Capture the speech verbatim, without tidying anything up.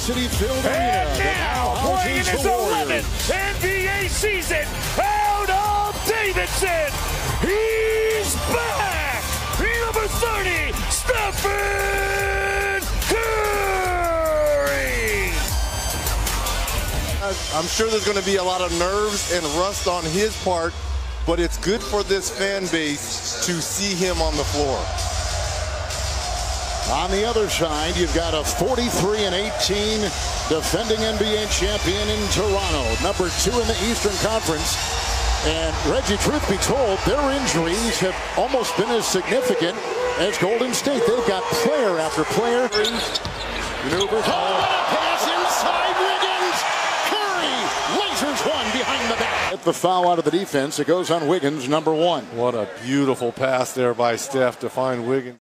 capacity-filled arena. And now, playing in his eleventh N B A season, out of Davidson, he's back! Number thirty, Stephen Curry! I'm sure there's going to be a lot of nerves and rust on his part, but it's good for this fan base to see him on the floor. On the other side, you've got a forty-three and eighteen defending N B A champion in Toronto, number two in the Eastern Conference. And Reggie, truth be told, their injuries have almost been as significant as Golden State. They've got player after player. Maneuvers. Oh, a pass inside Wiggins. Curry lasers one behind the back. Get the foul out of the defense. It goes on Wiggins, number one. What a beautiful pass there by Steph to find Wiggins.